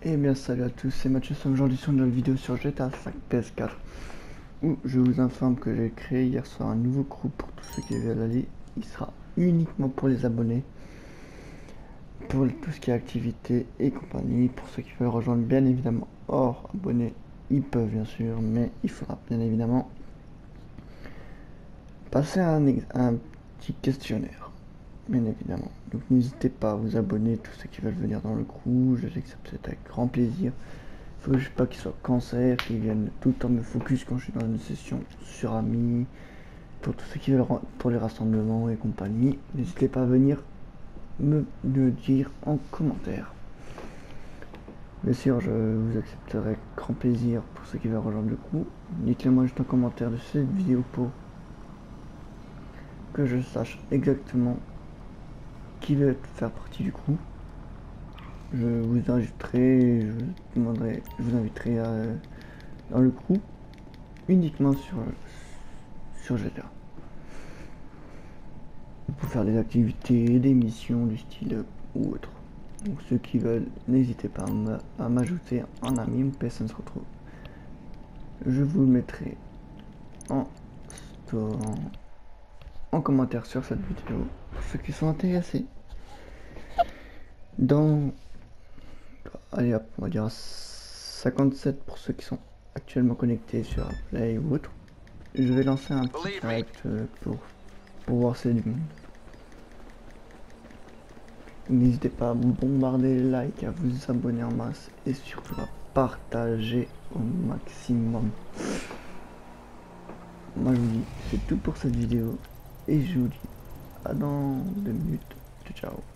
Et bien salut à tous, c'est Mathieu, aujourd'hui sur une nouvelle vidéo sur GTA 5 PS4 où je vous informe que j'ai créé hier soir un nouveau groupe pour tous ceux qui veulent aller. Il sera uniquement pour les abonnés, pour tout ce qui est activité et compagnie. Pour ceux qui veulent rejoindre, bien évidemment hors abonnés, ils peuvent bien sûr, mais il faudra bien évidemment passer à un petit questionnaire, bien évidemment. Donc n'hésitez pas à vous abonner, tous ceux qui veulent venir dans le groupe, je sais que ça peut être avec grand plaisir. Faut juste pas qu'ils soient cancer, qu'ils viennent tout le temps me focus quand je suis dans une session sur Ami. Pour tous ceux qui veulent, pour les rassemblements et compagnie, n'hésitez pas à venir me le dire en commentaire. Bien sûr, je vous accepterai avec grand plaisir pour ceux qui veulent rejoindre le groupe. Dites-le moi juste en commentaire de cette vidéo pour que je sache exactement qui veut faire partie du groupe. Je vous inviterai, je vous inviterai dans le groupe uniquement sur GTA. Pour faire des activités, des missions du style ou autre. Donc ceux qui veulent, n'hésitez pas à m'ajouter en ami, personne se retrouve. Je vous le mettrai en, en commentaire sur cette vidéo pour ceux qui sont intéressés. Allez hop, on va dire 57 pour ceux qui sont actuellement connectés sur Play ou autre. Je vais lancer un petit direct pour voir si c'est du monde. N'hésitez pas à bombarder les likes, à vous abonner en masse et surtout à partager au maximum. Moi je vous dis c'est tout pour cette vidéo et je vous dis à dans 2 minutes. Ciao ciao.